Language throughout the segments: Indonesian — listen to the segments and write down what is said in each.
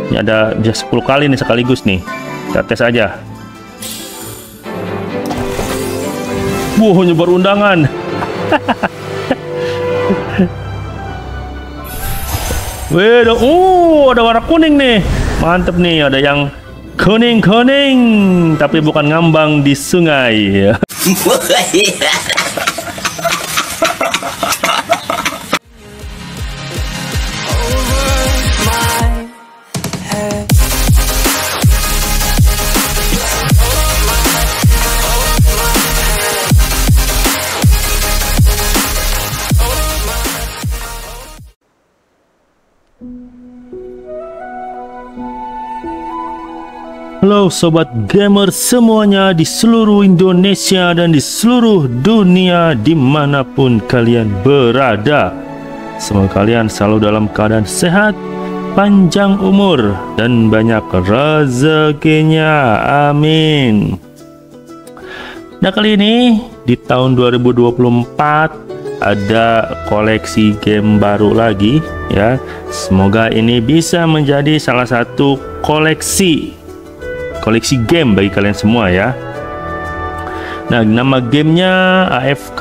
Ini ada bisa 10 kali nih sekaligus nih. Kita tes aja. Wow, nyebar undangan. Wih, ada warna kuning nih. Mantep nih, ada yang kuning-kuning tapi bukan ngambang di sungai. Halo sobat gamer semuanya di seluruh Indonesia dan di seluruh dunia dimanapun kalian berada. Semoga kalian selalu dalam keadaan sehat, panjang umur, dan banyak rezekinya. Amin. Nah, kali ini di tahun 2024 ada koleksi game baru lagi ya. Semoga ini bisa menjadi salah satu koleksi game bagi kalian semua ya. Nah, nama gamenya AFK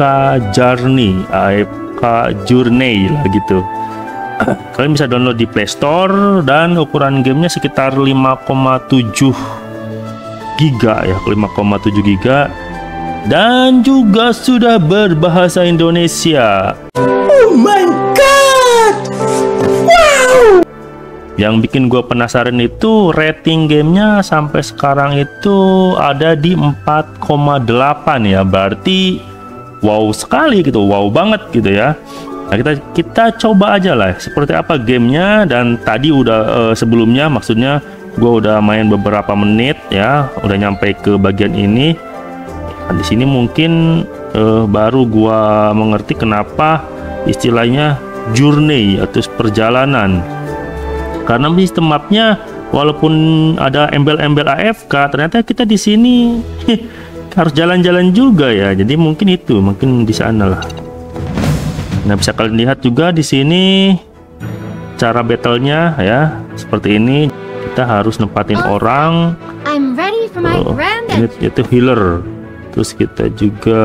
Journey lah gitu. Kalian bisa download di Play Store dan ukuran gamenya sekitar 5,7 giga ya, 5,7 giga, dan juga sudah berbahasa Indonesia. Oh my god, wow! Yang bikin gue penasaran itu rating gamenya sampai sekarang itu ada di 4,8 ya, berarti wow sekali gitu, wow banget gitu ya. Nah, kita coba aja lah seperti apa gamenya. Dan tadi udah sebelumnya, maksudnya gue udah main beberapa menit ya, udah nyampe ke bagian ini. Nah, di sini mungkin baru gue mengerti kenapa istilahnya journey atau perjalanan. Karena sistem mapnya walaupun ada embel-embel AFK, ternyata kita di sini harus jalan-jalan juga ya. Jadi mungkin di sana lah. Nah, bisa kalian lihat juga di sini cara battlenya ya, seperti ini. Kita harus nempatin orang. Ini itu healer. Terus kita juga.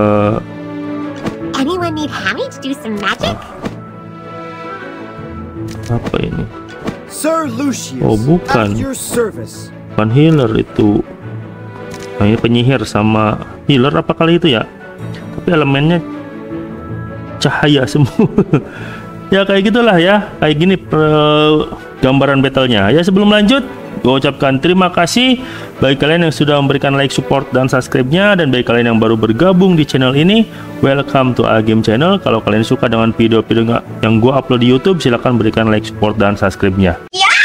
Apa ini? Oh, bukan healer itu. Nah, ini penyihir sama healer apa kali itu ya, tapi elemennya cahaya semua. Ya kayak gitulah ya, kayak gini gambaran battlenya ya. Sebelum lanjut, gue ucapkan terima kasih bagi kalian yang sudah memberikan like, support, dan subscribe-nya. Dan bagi kalian yang baru bergabung di channel ini, welcome to Agame Channel. Kalau kalian suka dengan video-video yang gue upload di YouTube, silahkan berikan like, support, dan subscribe-nya.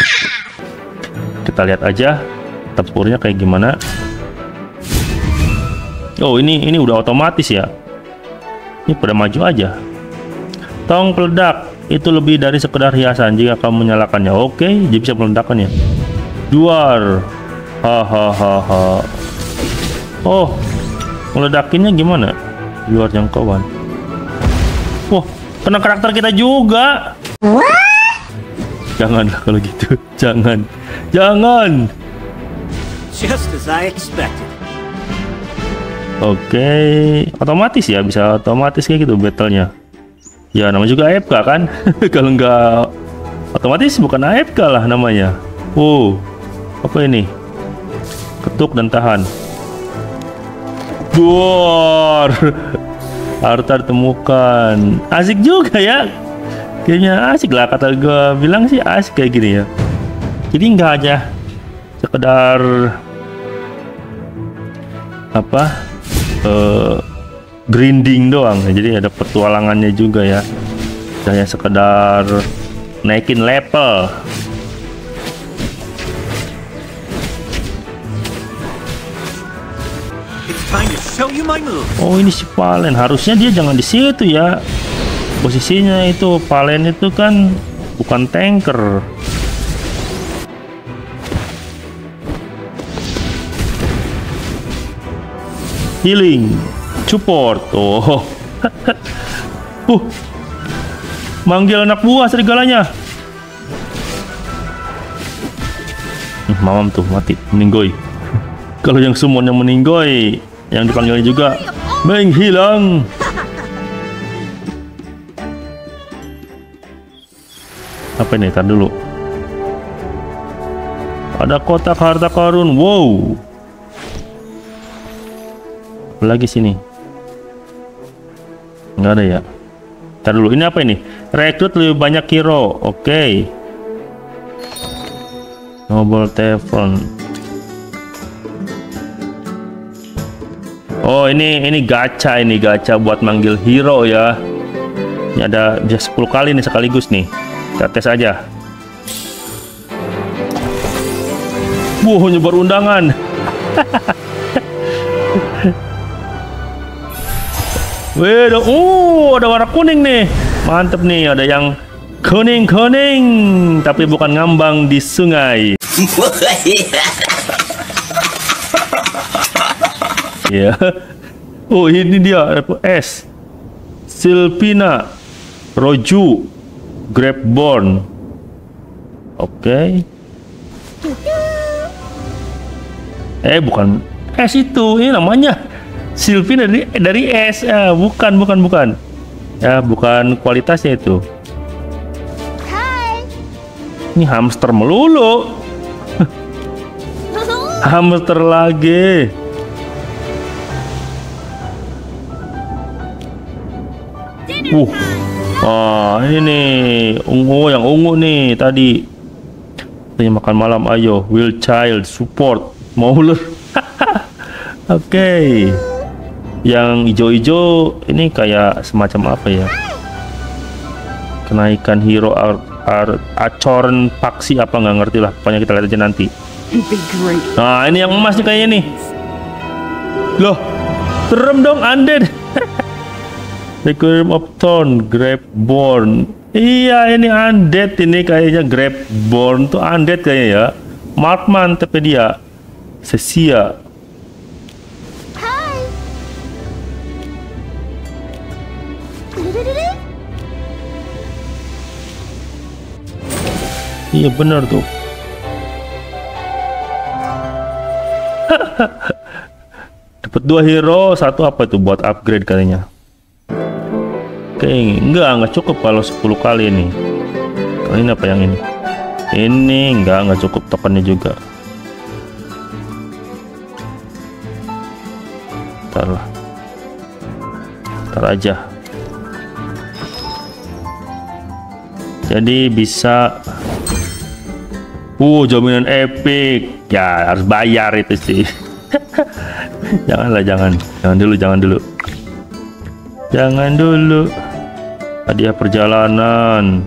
Kita lihat aja tempurnya kayak gimana. Oh, ini udah otomatis ya. Ini pada maju aja. Tong peledak itu lebih dari sekedar hiasan jika kamu menyalakannya. Oke, dia bisa meledakkannya. Duar, hahaha. Oh, meledakinnya gimana? Luar jangkauan. Wah, kena karakter kita juga. Janganlah kalau gitu, jangan. Just as I expected. Oke, otomatis ya, bisa otomatis kayak gitu battlenya. Ya, namanya juga AFK kan. Kalau nggak otomatis bukan AFK lah namanya. Oh, apa ini? Ketuk dan tahan. Duar. Harta ditemukan. Asik juga ya. Kayaknya asik lah, kata gue bilang sih asik kayak gini ya. Jadi nggak aja sekedar apa grinding doang, jadi ada petualangannya juga ya. Hanya sekedar naikin level. Oh, ini si Valen, harusnya dia jangan di situ ya. Posisinya itu Valen itu kan bukan tanker. Healing, support. Oh, manggil anak buah serigalanya. mamam tuh mati, meninggoy. Kalau yang summon yang meninggoy, yang dipanggilnya juga menghilang. Apa ini? Tar dulu. Ada kotak harta karun. Wow. Lagi sini. Nggak ada ya. Tar dulu. Ini apa ini? Rekrut lebih banyak hero. Oke. Noble Tavern. Oh, ini gacha, ini gacha buat manggil hero ya. Ini ada bisa 10 kali nih sekaligus nih. Kita tes aja. Wow, nyebar undangan. Wih, ada warna kuning nih. Mantep nih, ada yang kuning-kuning tapi bukan ngambang di sungai. Ya. Oh, ini dia S. Silpina, Roju, Grabborn. Oke. Bukan S itu. Ini namanya Silpina dari S. Bukan. Ya, bukan kualitasnya itu. Ini hamster melulu. Hamster lagi. Ini ungu, yang ungu nih tadi. Tanya makan malam, ayo. Will Child support Mauler. Oke. Yang hijau-hijau ini kayak semacam apa ya? Kenaikan hero Acorn Paksi apa nggak ngerti lah. Pokoknya kita lihat aja nanti. Nah, ini yang emas nih kayaknya nih. Loh, serem dong, undead. Requiem of Thorn, Grabborn. Iya, ini undead ini kayaknya. Grabborn tuh undead kayaknya ya. Markman tapi dia Sesia. Iya benar tuh. Dapat 2 hero, satu apa itu buat upgrade katanya. Oke, enggak cukup kalau 10 kali ini. Kalau ini apa yang ini? Ini enggak cukup tokennya juga. Ntar aja. Jadi bisa jaminan epic. Ya harus bayar itu sih. Jangan dulu. Hadiah perjalanan.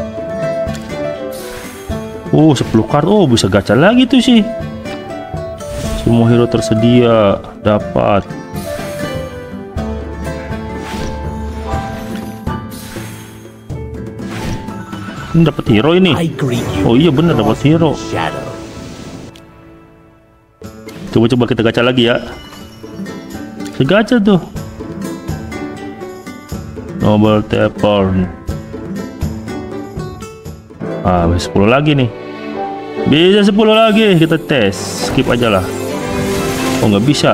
10 kartu. Bisa gacha lagi tuh sih. Semua hero tersedia dapat. Ini dapat hero ini. Oh iya bener dapat hero. Coba kita gacha lagi ya. Segacha tuh. Noble Tavern. Bisa 10 lagi nih. Bisa 10 lagi, kita tes. Skip aja lah. Oh nggak bisa.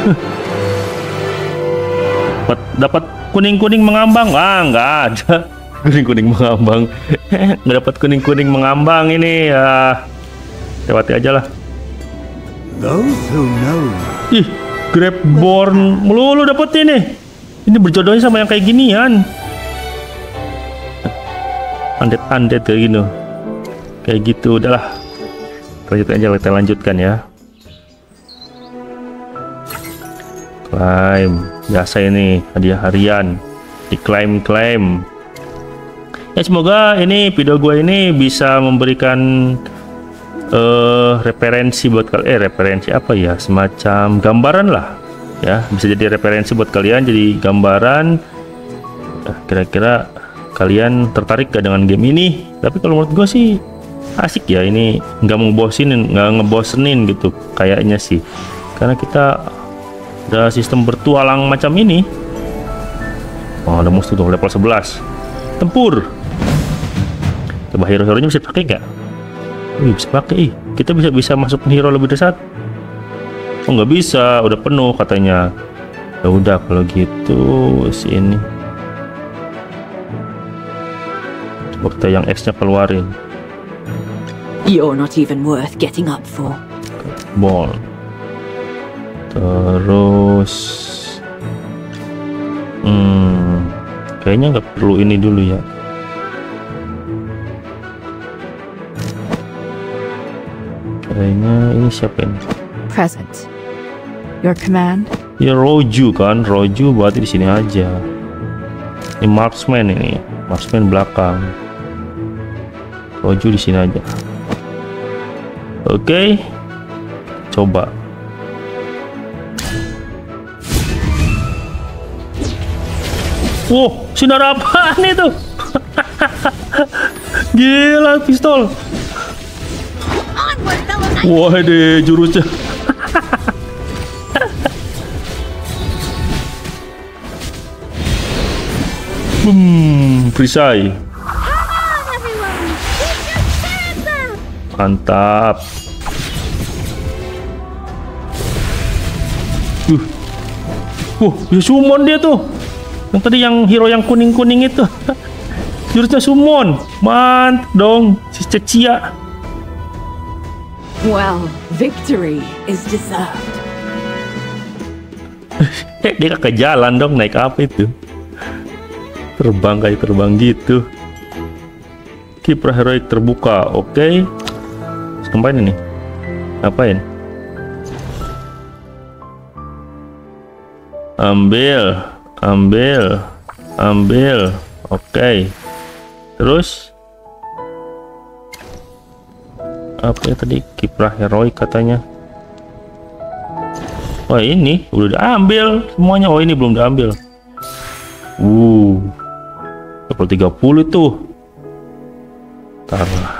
Dapat kuning-kuning mengambang. Nggak ada. Kuning-kuning mengambang. Nggak dapat kuning-kuning mengambang ini ya. Lewati aja lah. Ih, Grabborn melulu dapet ini. Ini berjodohnya sama yang kayak ginian. Undead kayak gini. Kayak gitu udahlah. Kita lanjutkan ya. Climb. Biasa ini hadiah harian. Diklaim. Ya semoga ini video gue ini bisa memberikan referensi buat kalian. Referensi apa ya? Semacam gambaran lah. Ya, bisa jadi referensi buat kalian, jadi gambaran. Kira-kira kalian tertarik gak dengan game ini? Tapi kalau menurut gue sih asik ya, ini nggak ngebosenin gitu kayaknya sih, karena kita ada sistem bertualang macam ini. Ada musuh tuh level 11 tempur. Coba hero-heronya bisa pakai nggak? Bisa pakai. Kita bisa masuk hero lebih dari satu. Oh nggak bisa, udah penuh katanya. Ya udah kalau gitu sini. Coba kita yang X-nya keluarin. You're not even worth getting up for. Ball. Terus kayaknya nggak perlu ini dulu ya. Kayaknya ini siapa ini? Present. Your command? Ya Roju kan, Roju berarti di sini aja. Ini marksman ini, marksman belakang. Roju di sini aja. Oke, coba. Wow, sinar apaan itu? Gila, pistol. Wah, deh jurusnya. Perisai. Mantap. Bisa summon dia tuh. Yang tadi yang hero yang kuning-kuning itu. Jurusnya summon. Mantap dong, si Cecia. Well, victory is deserved. Dia ke jalan dong, naik apa itu? Terbang kayak terbang gitu. Kiprah heroik terbuka, oke. Ngapain ini? Ngapain? Ambil. Oke. Terus apa ya tadi? Kiprah heroik katanya. Wah, ini udah diambil semuanya. Oh, ini belum diambil. Level 30 tuh. Taruh.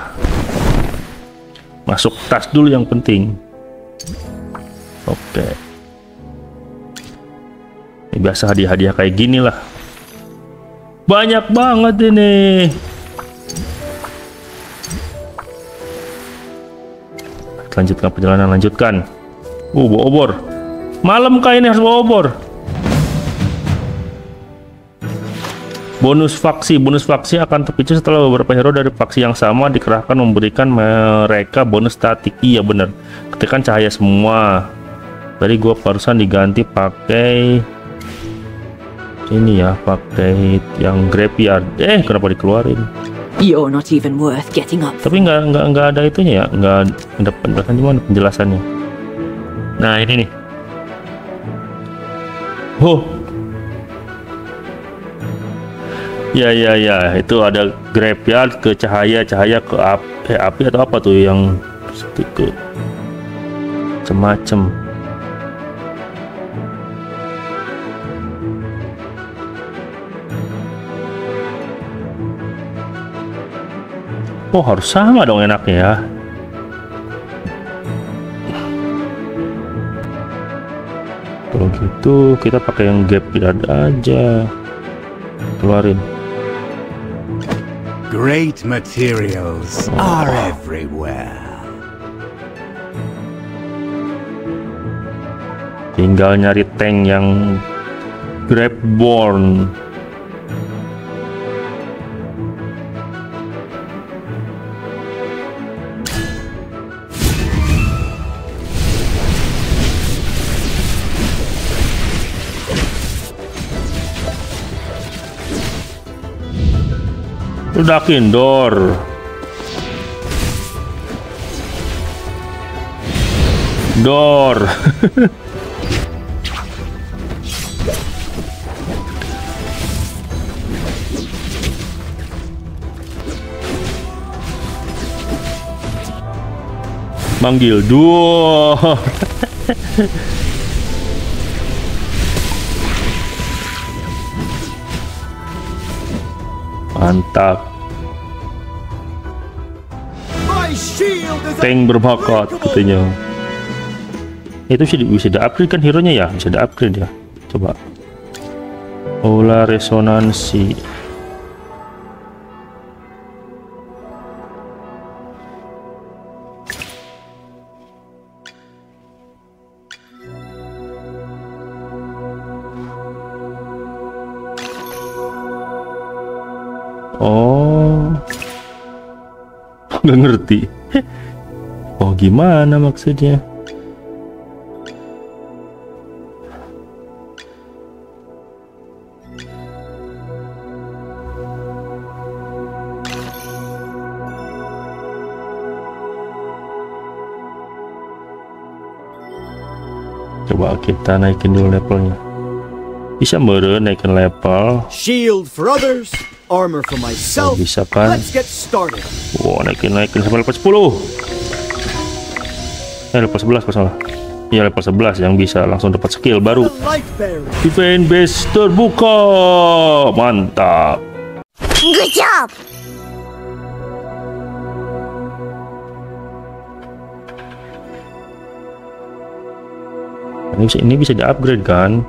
Masuk tas dulu yang penting. Oke. Ini biasa hadiah-hadiah kayak gini lah. Banyak banget ini. Lanjutkan perjalanan, lanjutkan. Bawa obor. Malam kah ini harus bawa obor. Bonus faksi akan terpicu setelah beberapa hero dari faksi yang sama dikerahkan memberikan mereka bonus statik. Iya bener, ketikkan cahaya semua. Tadi gua barusan diganti pakai ini ya, pakai yang graveyard. Kenapa dikeluarin? You're not even worth getting up. Tapi nggak ada itunya ya, nggak ada penjelasan. Gimana penjelasannya? Nah ini nih. Ya itu ada graveyard ke cahaya ke api atau apa tuh yang ke macem. Oh harus sama dong enaknya ya. Kalau gitu kita pakai yang graveyard aja. Keluarin. Great materials are everywhere. Tinggal nyari tank yang Graveborn. Ledakin door. Manggil door. Mantap. Tank berbakat katanya. Itu bisa di-upgrade kan hero-nya ya? Bisa di-upgrade ya. Coba. Aula resonansi. Nggak ngerti. Oh, gimana maksudnya? Coba kita naikin dulu levelnya. Bisa meren naikin level. Shield for others, armor for myself. Bisa kan? Let's get started. Wow, naikin sampai level 10. Level 11 pas salah. Iya, level 11 yang bisa langsung dapat skill baru. The light bearer. Event base terbuka. Mantap. Good job! Ini bisa di-upgrade kan?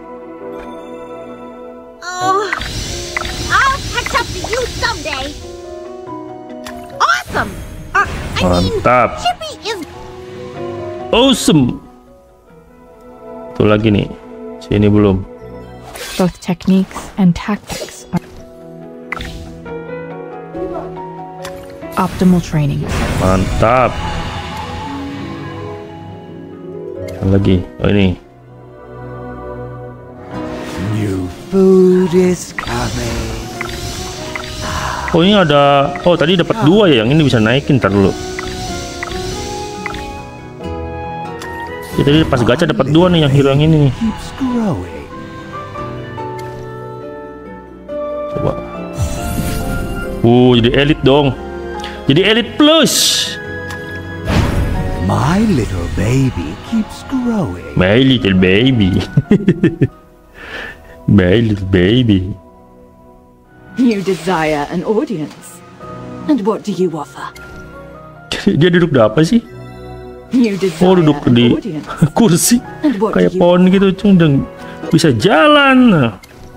Oh, I'll catch up to you someday. Awesome! I mean, Mantap. Chippy is Awesome. Tuh lagi nih. Sini belum. Both techniques and tactics are optimal training. Mantap. Lagi. Oh, ini. New food is coming. Oh, ini ada. Oh, tadi dapat 2 ya. Yang ini bisa naikin, ntar dulu. Ya, tadi pas gacha dapat 2 nih yang hero yang ini nih. Keeps growing. Coba. Jadi elit dong. Jadi elit plus. My little baby keeps growing. My little baby. My little baby. You desire an audience. And what do you offer? Dia duduk di apa sih? You Oh, desire duduk an di audience. kursi. And what Kayak do you pohon gitu, cuma bisa jalan.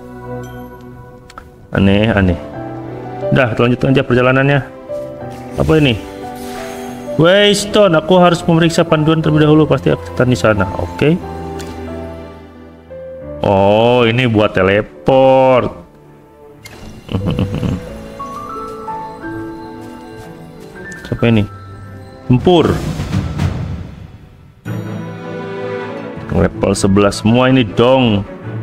Aneh. Dah, kita lanjutkan aja perjalanannya. Apa ini? Waystone, aku harus memeriksa panduan terlebih dahulu. Pasti akan di sana. Oke. Oh, ini buat teleport. Siapa ini? Tempur. Level 11 semua ini dong.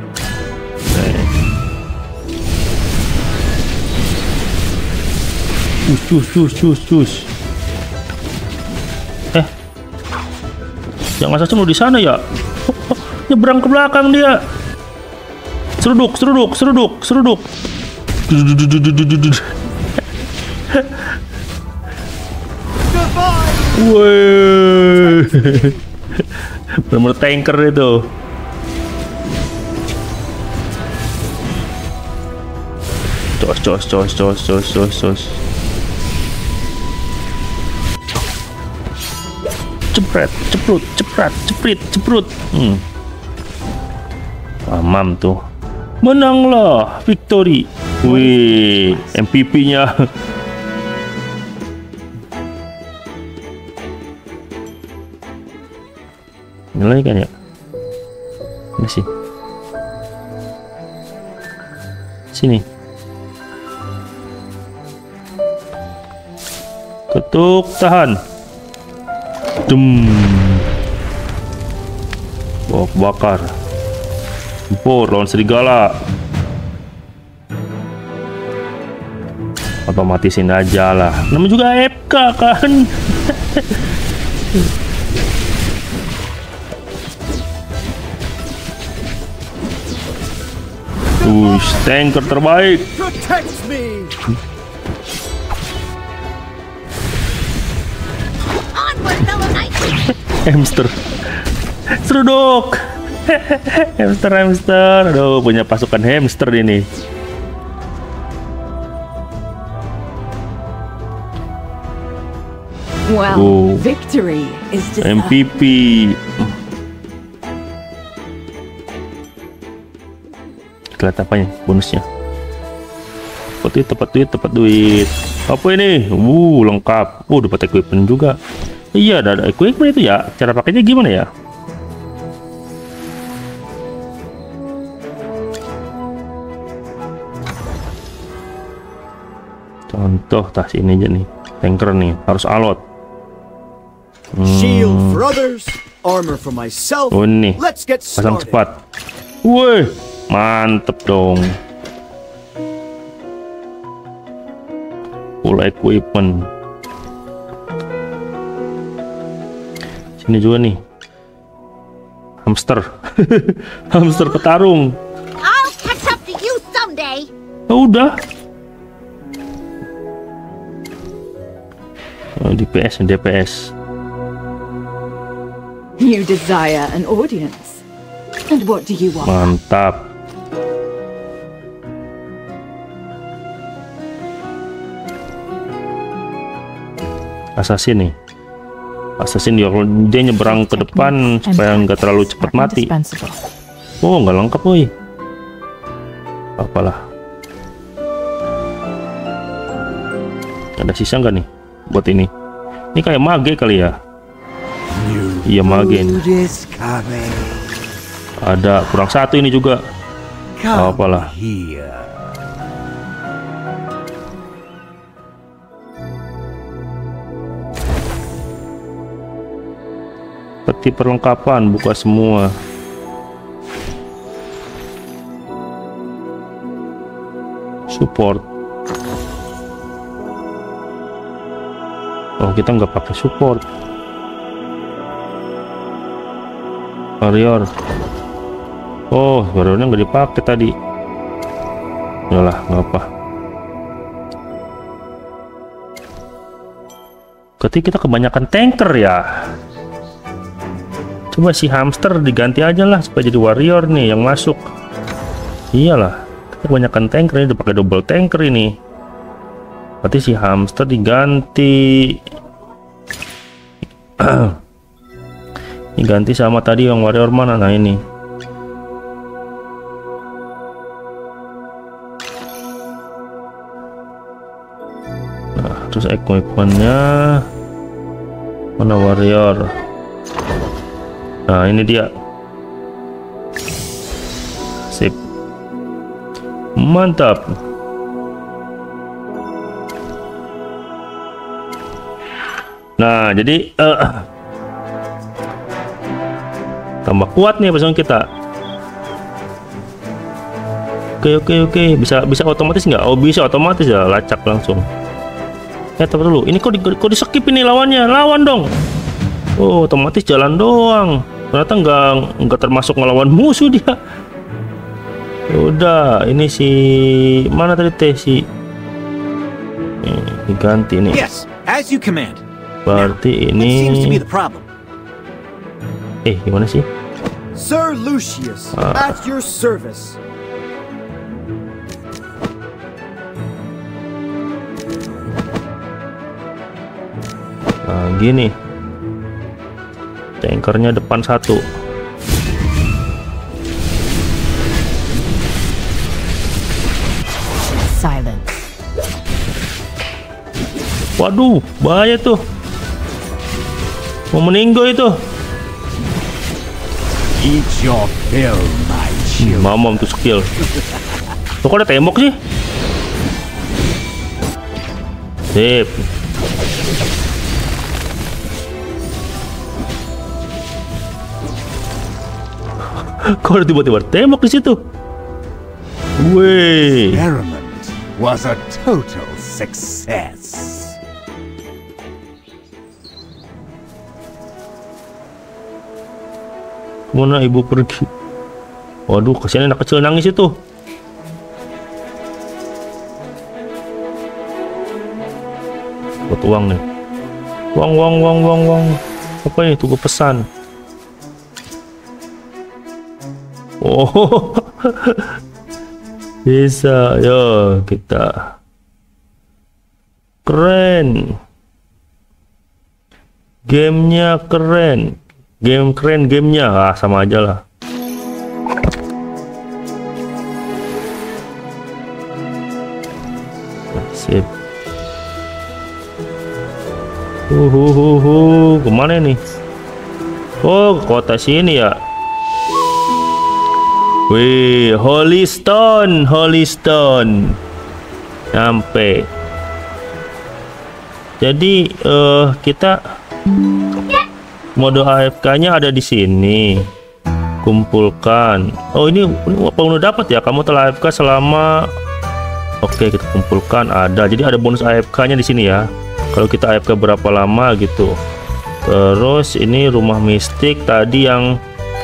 Cus. Yang asasnya lu di sana ya? Nyebrang ke belakang dia. Seruduk. Woi. Bener-bener tanker itu. Cos. Ceprut. Mamam tuh. Menanglah, victory. Wih, MVP-nya. Nilai kan ya? Masih. Sini. Ketuk, tahan. Bakar. Tempur lawan serigala. Otomatisin aja lah. Namanya juga FK kan. Tanker terbaik. Protect me. onward, fellow knights! Hamster. Seruduk. Hamster. Aduh, punya pasukan hamster ini. Well, victory is deserved. MVP. Kita lihat apanya bonusnya. Tepat duit. Apa ini? Lengkap. Dapat equipment juga. Iya, ada equipment itu ya. Cara pakainya gimana ya? Contoh tas ini aja nih. Tanker nih, harus alot. Shield for others, armor for myself. Oh ini, Let's get pasang started. cepat. Woi, mantep dong. Full equipment. Sini juga nih. Hamster. Hamster petarung. I'll catch up to you someday. Oh, udah. Oh, DPS, DPS. You desire an audience. And what do you want? Mantap. Assassin nih. Assassin dia nyeberang ke depan supaya nggak terlalu cepat mati. Indispensable. Oh, nggak lengkap, woi. Apalah. Ada sisa nggak nih buat ini? Ini kayak mage kali ya? Iya, mage ini. Food is coming. Ada kurang satu ini juga. Come Apalah. here. Peti perlengkapan, buka semua. Support. Oh, kita nggak pakai support. Warrior. Oh, warriornya nggak dipakai tadi. Udahlah, nggak apa. Ketika kita kebanyakan tanker ya. Coba si hamster diganti aja lah supaya jadi warrior nih yang masuk. Iyalah, kita kebanyakan tanker ini, udah pakai double tanker ini. Berarti si hamster diganti. Diganti sama tadi yang warrior mana? Nah ini. Nah, terus equipmentnya mana warrior? Nah ini dia. Sip. Mantap. Nah jadi tambah kuat nih pasukan kita. Oke. Bisa otomatis nggak? Oh bisa otomatis ya, lacak langsung. Tapi dulu, ini kok di skip ini lawannya? Lawan dong. Oh otomatis jalan doang. Ternyata nggak termasuk ngelawan musuh dia. Udah, ini si mana tadi teh si diganti nih. Yes, as you command. Berarti What seems to be ini the problem? gimana sih? Sir Lucius, at your service. Nah gini, tankernya depan satu. Silence. Waduh, bahaya tuh. Mau meninggal itu. Eat your fill, my children. Mamam tuh skill. Tuh kok ada tembok sih? Sip. Kok ada tiba-tiba tembok di situ? Wih. Experiment was a total success. Kemana ibu pergi? Waduh, kasihan anak kecil nangis itu. Buat uang nih. Uang. Apa ini? Tunggu pesan. Oh, bisa. Yo, kita. Keren. Gamenya keren. Keren gamenya. Sama aja lah. Sip. Kemana nih? Oh, ke kota sini ya. Wih, Holy Stone. Sampai. Jadi kita mode AFK-nya ada di sini. Kumpulkan. Oh, ini apa udah dapat ya? Kamu telah AFK selama. Oke, kita kumpulkan ada. Jadi ada bonus AFK-nya di sini ya. Kalau kita AFK berapa lama gitu. Terus ini rumah mistik tadi yang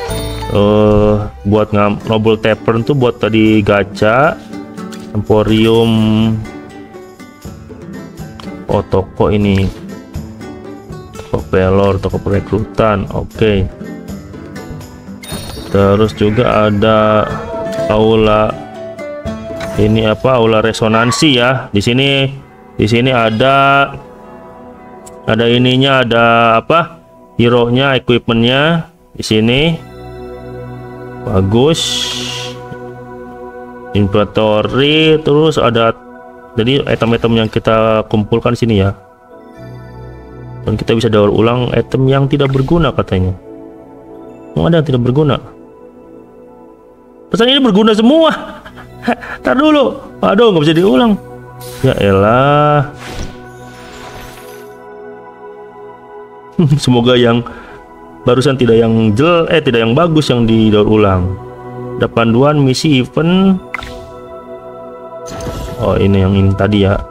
buat Noble Tavern tuh buat tadi gacha. Emporium. Oh, toko ini. Toko pelor, toko perekrutan. Oke. Terus juga ada aula. Ini apa? Aula resonansi ya. Di sini ada ininya, ada apa? Hero-nya, equipment-nya di sini. Bagus. Inventory, terus ada jadi item-item yang kita kumpulkan sini ya. Dan kita bisa daur ulang item yang tidak berguna katanya. Ada yang tidak berguna. Pesan ini berguna semua. Tar dulu. Aduh, nggak bisa diulang. Ya elah. Semoga yang barusan tidak yang tidak yang bagus yang didaur ulang. Ada panduan misi event. Oh, ini yang ini tadi ya.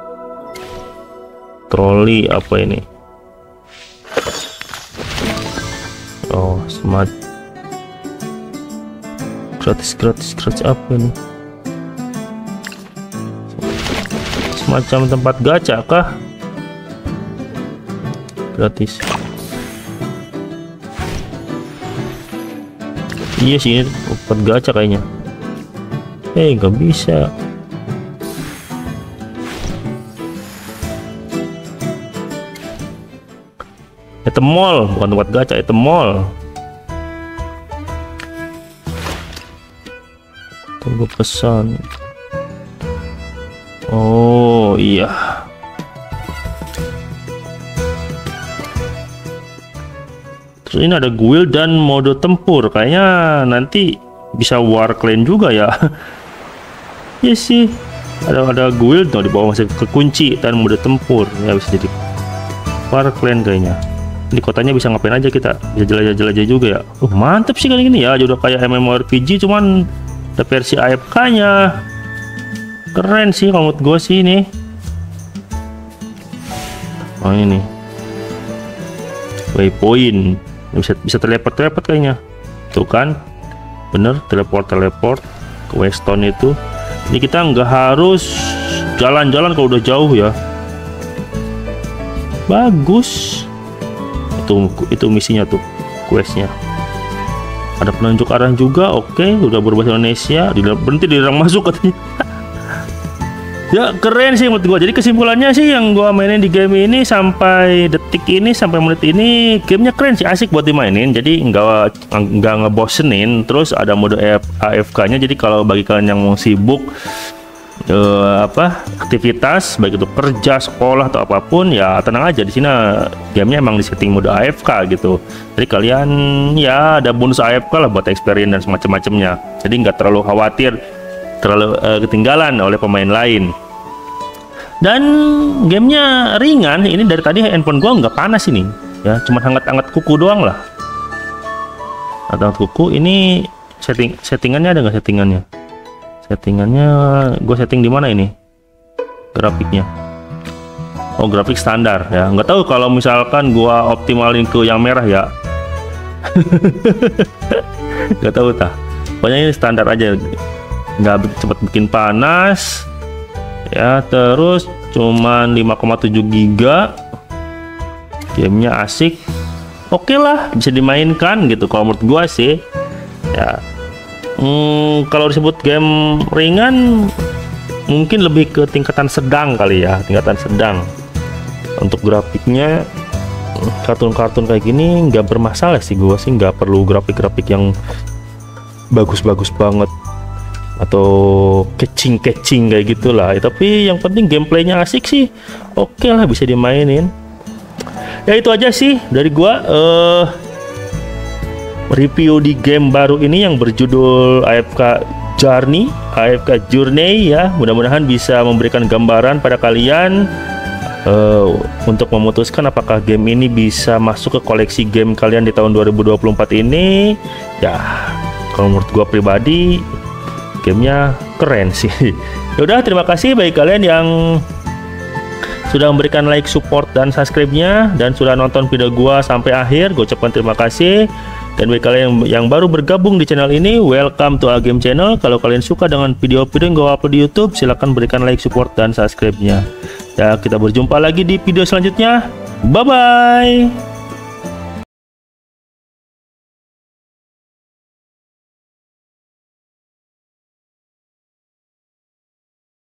Troli apa ini? Oh, smart. Gratis apa ini? Semacam tempat gacha kah? Gratis. Iya sih, ini tempat gacha kayaknya. Nggak bisa. Item mall, bukan tempat gacha, item mall. Tunggu pesan. Oh iya. Terus ini ada guild dan mode tempur. Kayaknya nanti bisa war clan juga ya. Iya sih. Ada guild tuh di bawah masih kekunci dan mode tempur. Ya bisa jadi war clan kayaknya. Di kotanya bisa ngapain aja kita? Bisa jelajah-jelajah juga ya. Mantep sih kali ini ya. Udah kayak MMORPG cuman ada versi AFK-nya. Keren sih kalau menurut gue sih ini. Oh ini. Waypoint. Bisa teleport kayaknya. Tuh kan. Bener, teleport ke Weston itu. Jadi kita nggak harus jalan-jalan kalau udah jauh ya. Bagus. Itu misinya tuh, questnya. Ada penunjuk arah juga. Oke, udah berbahasa Indonesia. Berhenti dilarang masuk katanya. Ya keren sih menurut gua. Jadi kesimpulannya sih yang gua mainin di game ini sampai detik ini, sampai menit ini, gamenya keren sih, asik buat dimainin. Jadi nggak ngebosenin. Terus ada mode AFK-nya. Jadi kalau bagi kalian yang mau sibuk aktivitas baik itu kerja, sekolah atau apapun, ya tenang aja, di sini gamenya emang di setting mode AFK gitu. Jadi kalian ya ada bonus AFK lah buat experience dan semacam-macamnya. Jadi nggak terlalu khawatir terlalu ketinggalan oleh pemain lain. Dan gamenya ringan. Ini dari tadi handphone gua nggak panas ini ya, cuma hangat-hangat kuku doang lah. Hangat kuku. Ini settingannya ada nggak settingannya? Settingannya gue setting di mana ini? Grafiknya. Oh, grafik standar ya. Nggak tahu kalau misalkan gua optimalin ke yang merah ya. Nggak tahu tah. Pokoknya ini standar aja. Nggak cepet bikin panas. Ya, terus cuman 5,7 giga. Gamenya asik. Oke lah, bisa dimainkan gitu kalau menurut gua sih. Ya. Kalau disebut game ringan mungkin lebih ke tingkatan sedang kali ya, tingkatan sedang. Untuk grafiknya kartun-kartun kayak gini nggak bermasalah sih, gua sih nggak perlu grafik-grafik yang bagus-bagus banget atau catching kayak gitulah. Tapi yang penting gameplaynya asik sih, oke lah, bisa dimainin. Ya itu aja sih dari gua. Review di game baru ini yang berjudul AFK Journey ya. Mudah-mudahan bisa memberikan gambaran pada kalian untuk memutuskan apakah game ini bisa masuk ke koleksi game kalian di tahun 2024 ini. Ya, kalau menurut gua pribadi gamenya keren sih. Yaudah, terima kasih bagi kalian yang sudah memberikan like, support, dan subscribe-nya, dan sudah nonton video gua sampai akhir. Gue ucapkan terima kasih. Dan bagi kalian yang baru bergabung di channel ini, welcome to A Game Channel. Kalau kalian suka dengan video-video yang gue upload di YouTube, silahkan berikan like, support, dan subscribe-nya. Ya, kita berjumpa lagi di video selanjutnya. Bye-bye.